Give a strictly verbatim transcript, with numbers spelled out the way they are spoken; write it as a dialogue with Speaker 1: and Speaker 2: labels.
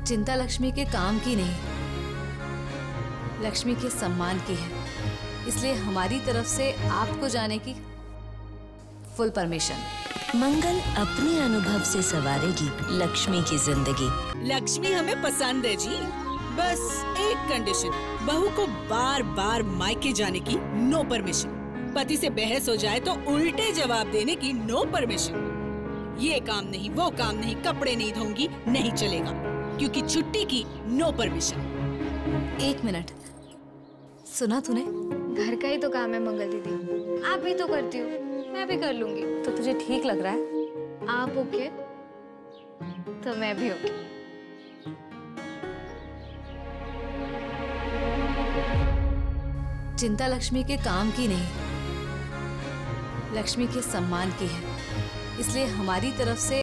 Speaker 1: चिंता लक्ष्मी के काम की नहीं, लक्ष्मी के सम्मान की है, इसलिए हमारी तरफ से आपको जाने की फुल परमिशन।
Speaker 2: मंगल अपने अनुभव से संवारेगी लक्ष्मी की जिंदगी।
Speaker 3: लक्ष्मी हमें पसंद है जी, बस एक कंडीशन, बहू को बार बार मायके जाने की नो परमिशन। पति से बहस हो जाए तो उल्टे जवाब देने की नो परमिशन। ये काम नहीं, वो काम नहीं, कपड़े नहीं धोऊंगी, नहीं चलेगा, क्योंकि छुट्टी की नो परमिशन।
Speaker 1: एक मिनट, सुना तूने?
Speaker 4: घर का ही तो काम है मंगल दीदी, आप भी तो करती हो, मैं भी कर लूंगी।
Speaker 1: तो तुझे ठीक लग रहा है?
Speaker 4: आप ओके तो मैं भी ओके।
Speaker 1: चिंता लक्ष्मी के काम की नहीं, लक्ष्मी के सम्मान की है, इसलिए हमारी तरफ से